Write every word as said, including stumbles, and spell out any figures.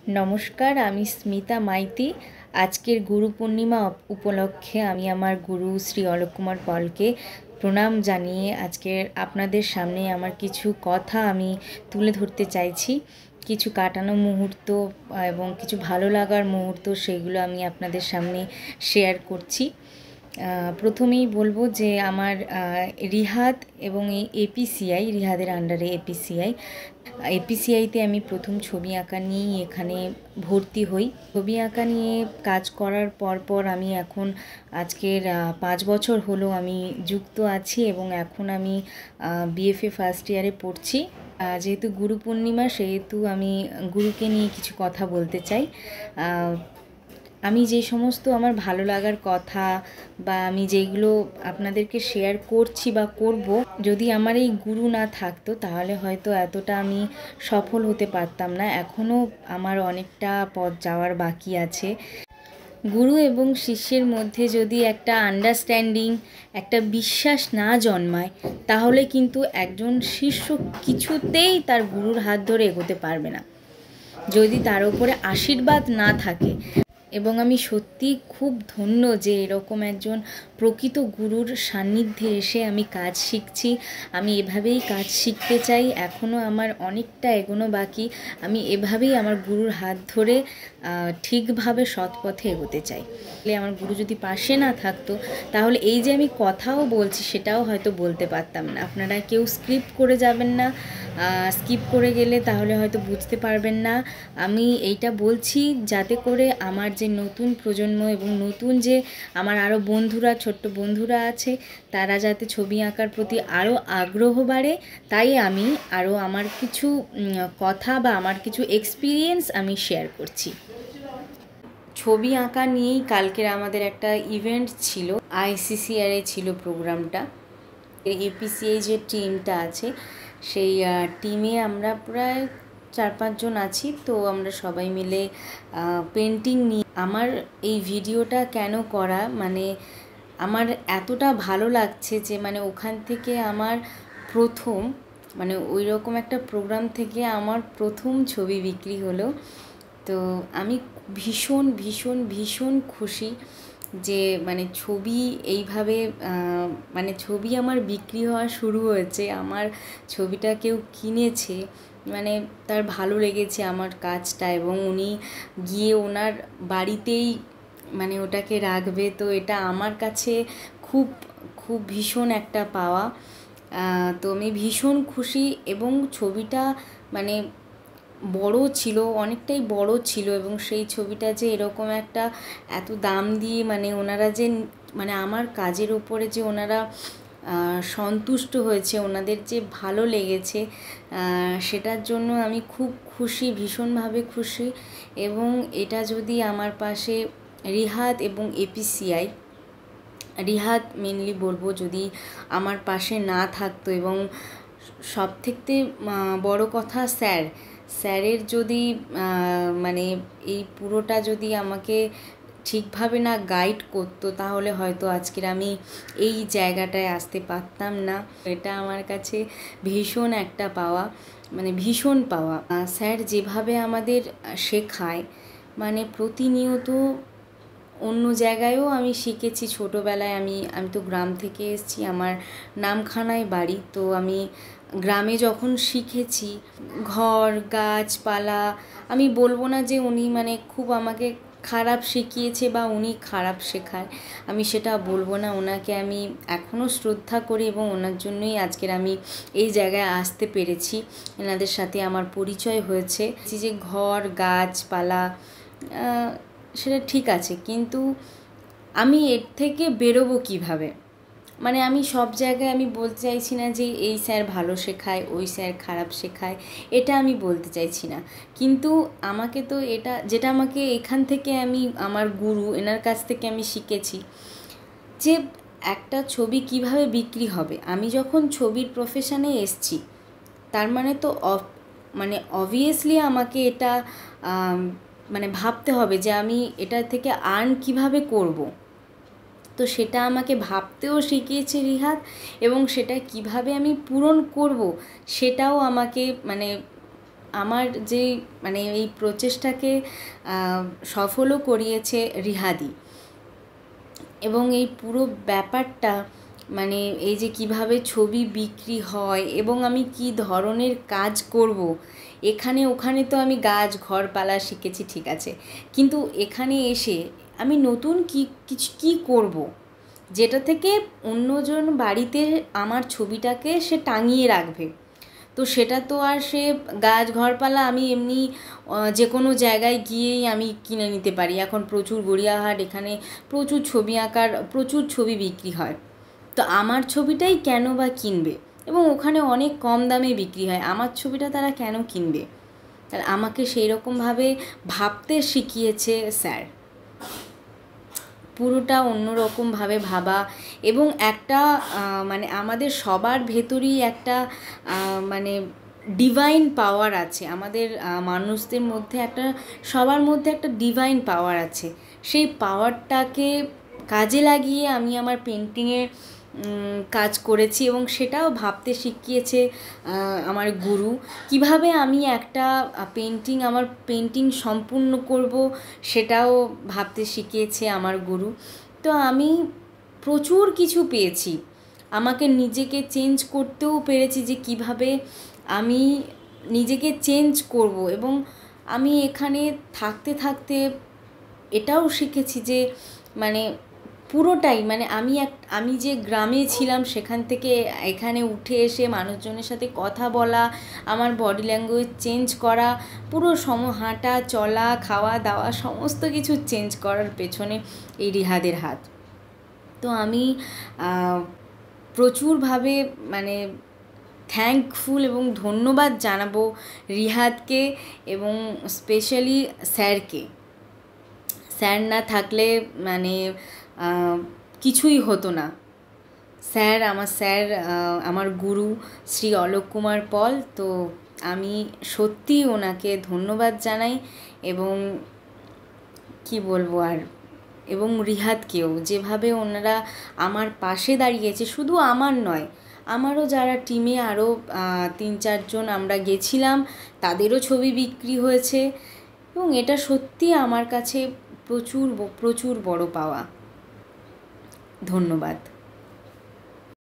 नमस्कार आमी स्मिता माइती। आजकेर गुरु पूर्णिमा उपलक्षे आमी आमार गुरु श्री अलक कुमार पल के प्रणाम जानिए आजकेर आपनादेर सामने आमार किछु कथा आमी तुले धरते चाइछि। किछु काटानो मुहूर्त एबं किछु भालो लागार मुहूर्त सेगुलो आमी आपनादेर सामने शेयर करछि। प्रथमेई बोलबो जे आमार रिहाद एबं एपिसिआई रिहादेर आंडारे एपिसिआई एपिसिआईते आमी प्रथम छवि आँका निये एखाने भर्ती हई। छवि आँका निये काज करार पर पर आमी एखन आजकेर पाँच बछर हलो आमी जुक्त आछि एबं एखन आमी बिएफए फार्स्ट इयारे पढ़छि। जेहेतु गुरु पूर्णिमा सेहेतु आमी गुरुके निये किछु कथा बोलते चाइ। आमी जे समस्त आमार भालो लागार कथा बा आमी जेइगुलो आपनादेरके शेयर करछि बा करबो, जोदि आमार एई गुरु ना थाकतो ताहले हयतो एतटा आमी सफल होते पारताम ना। एखोनो आमार अनेकटा पथ जाওয়ার बाकी आछे। गुरु एबं शिष्येर मध्य जोदि एकटा आंडारस्टैंडिंग एकटा विश्वास ना जन्माय ताहले किन्तु एकजन शिष्य किछुतेई तार गुरुर हाथ धरे एगोते पारबे ना, जोदि तार उपरे आशीर्वाद ना थाके। एबं आमी सत्यि खूब धन्य जे एरकम एकजन प्रकृत गुरुर सान्निध्ये एसे आमी काज शिखछि। आमी एभावेई काज शिखते चाइ। एखोनो आमार अनेकटा एगोनो बाकी। आमी एभावेई आमार गुरुर हाथ धरे ठीकभावे सৎ पथे एगोते चाइ। ताहले आमार गुरु जोदि पाशे ना थाकतो ताहले एई जे आमी कथाओ बोलछि सेटाओ हयतो बोलते पारताम ना। आपनारा केउ स्क्रिप्ट करे जाबेन ना, स्किप करे गेले ताहले हयतो बुझते पारबेन ना। आमी एइटा बोलछि जाते करे आमार जे नतून प्रजन्म एबं नतून जे आमार आरो बंधुरा छोट्ट बंधुरा आछे तारा जाते छवि आँकार प्रति आरो आग्रह बाड़े, ताई आमी आरो आमार किछु कथा बा आमार किछु एक्सपिरियेंस आमी शेयर करछि। छवि आँका निয়েই कालकेर आमादेर एकटा इवेंट छिलो, आईसीसीआर ए छिलो प्रोग्रामटा। एपिसिआई जे टीमटा आछे सेई टीमे आमरा प्राय चार पाँच जन आछि। तो आमरा सबाई मिले पेंटिंग निয়ে आमार এই ভিডিওটা কেন করা মানে আমার এতটা ভালো লাগছে যে মানে ওখান থেকে আমার প্রথম মানে ওই রকম একটা প্রোগ্রাম থেকে আমার প্রথম ছবি বিক্রি হলো। তো আমি ভীষণ ভীষণ ভীষণ খুশি যে মানে ছবি এইভাবে মানে ছবি আমার বিক্রি হওয়া শুরু হয়েছে, আমার ছবিটা কেউ কিনেছে, মানে তার ভালো লেগেছে আমার কাজটা এবং উনি গিয়ে ওনার বাড়িতেই মানে ওটাকে রাখবে। তো এটা আমার কাছে খুব খুব ভীষণ একটা পাওয়া। তো আমি ভীষণ খুশি এবং ছবিটা মানে বড় ছিল, অনেকটাই বড় ছিল এবং সেই ছবিটা যে এরকম একটা এত দাম দিয়ে মানে ওনারা যে মানে আমার কাজের ওপরে যে ওনারা সন্তুষ্ট হয়েছে, ওনাদের যে ভালো লেগেছে সেটার জন্য আমি খুব খুশি, ভীষণভাবে খুশি। এবং এটা যদি আমার পাশে রিহাদ এবং এপিসিআই রিহাদ মেনলি বলবো যদি আমার পাশে না থাকতো এবং সবথেকে বড় কথা স্যার স্যারের যদি মানে এই পুরোটা যদি আমাকে ঠিকভাবে না গাইড করতো তাহলে হয়তো আজকের আমি এই জায়গাটায় আসতে পারতাম না। এটা আমার কাছে ভীষণ একটা পাওয়া, মানে ভীষণ পাওয়া। স্যার যেভাবে আমাদের শেখায় মানে প্রতিনিয়ত অন্য জায়গায়ও আমি শিখেছি। ছোটোবেলায় আমি আমি তো গ্রাম থেকে এসেছি, আমার নামখানায় বাড়ি। তো আমি গ্রামে যখন শিখেছি ঘর গাছপালা, আমি বলবো না যে উনি মানে খুব আমাকে খারাপ শিখিয়েছে বা উনি খারাপ শেখায়, আমি সেটা বলবো না। ওনাকে আমি এখনও শ্রদ্ধা করি এবং ওনার জন্যই আজকের আমি এই জায়গায় আসতে পেরেছি, এনাদের সাথে আমার পরিচয় হয়েছে। যে ঘর গাছপালা সেটা ঠিক আছে, কিন্তু আমি এর থেকে বেরোবো কীভাবে? মানে আমি সব জায়গায় আমি বলতে চাইছি না যে এই স্যার ভালো শেখায় ওই স্যার খারাপ শেখায়, এটা আমি বলতে চাইছি না। কিন্তু আমাকে তো এটা যেটা আমাকে এখান থেকে আমি আমার গুরু এনার কাছ থেকে আমি শিখেছি যে একটা ছবি কিভাবে বিক্রি হবে। আমি যখন ছবির প্রফেশনে এসছি তার মানে তো মানে অবভিয়াসলি আমাকে এটা মানে ভাবতে হবে যে আমি এটা থেকে আর্ন কিভাবে করব। তো সেটা আমাকে ভাবতেও শিখিয়েছে রিহাদ এবং সেটা কিভাবে আমি পূরণ করব সেটাও আমাকে মানে আমার যে মানে এই প্রচেষ্টাকে সফলও করিয়েছে রিহাদি। এবং এই পুরো ব্যাপারটা মানে এই যে কিভাবে ছবি বিক্রি হয় এবং আমি কি ধরনের কাজ করব, এখানে ওখানে তো আমি গাছ ঘরপালা শিখেছি ঠিক আছে, কিন্তু এখানে এসে আমি নতুন কি কিছু কী করব, যেটা থেকে অন্যজন বাড়িতে আমার ছবিটাকে সে টাঙিয়ে রাখবে। তো সেটা তো আর সে গাছ ঘরপালা আমি এমনি যে কোনো জায়গায় গিয়েই আমি কিনে নিতে পারি। এখন প্রচুর গড়িয়াহাট, এখানে প্রচুর ছবি আঁকার প্রচুর ছবি বিক্রি হয়। তো আমার ছবিটাই কেন বা কিনবে, এবং ওখানে অনেক কম দামে বিক্রি হয়, আমার ছবিটা তারা কেন কিনবে? তাহলে আমাকে সেই রকমভাবে ভাবতে শিখিয়েছে স্যার, পুরোটা অন্যরকমভাবে ভাবা। এবং একটা মানে আমাদের সবার ভেতরেই একটা মানে ডিভাইন পাওয়ার আছে, আমাদের মানুষদের মধ্যে একটা সবার মধ্যে একটা ডিভাইন পাওয়ার আছে। সেই পাওয়ারটাকে কাজে লাগিয়ে আমি আমার পেন্টিংয়ে কাজ করেছি, এবং সেটাও ভাবতে শিখিয়েছে আমার গুরু। কিভাবে আমি একটা পেন্টিং আমার পেন্টিং সম্পূর্ণ করব সেটাও ভাবতে শিখিয়েছে আমার গুরু। তো আমি প্রচুর কিছু পেয়েছি, আমাকে নিজেকে চেঞ্জ করতেও পেরেছি যে কিভাবে আমি নিজেকে চেঞ্জ করব। এবং আমি এখানে থাকতে থাকতে এটাও শিখেছি যে মানে পুরোটাই মানে আমি এক আমি যে গ্রামে ছিলাম সেখান থেকে এখানে উঠে এসে মানুষজনের সাথে কথা বলা, আমার বডি ল্যাঙ্গুয়েজ চেঞ্জ করা, পুরো সম হাঁটা চলা খাওয়া দাওয়া সমস্ত কিছু চেঞ্জ করার পেছনে এই রিহাদের হাত। তো আমি প্রচুরভাবে মানে থ্যাঙ্কফুল এবং ধন্যবাদ জানাবো রিহাদকে এবং স্পেশালি স্যারকে। স্যার না থাকলে মানে কিছুই হতো না। স্যার আমার স্যার আমার গুরু শ্রী অলোক কুমার পল, তো আমি সত্যি ওনাকে ধন্যবাদ জানাই। এবং কি বলবো আর, এবং রিহাদকেও, যেভাবে ওনারা আমার পাশে দাঁড়িয়েছে, শুধু আমার নয় আমারও যারা টিমে আরও তিন চারজন আমরা গেছিলাম তাদেরও ছবি বিক্রি হয়েছে। এবং এটা সত্যি আমার কাছে প্রচুর প্রচুর বড় পাওয়া। ধন্যবাদ।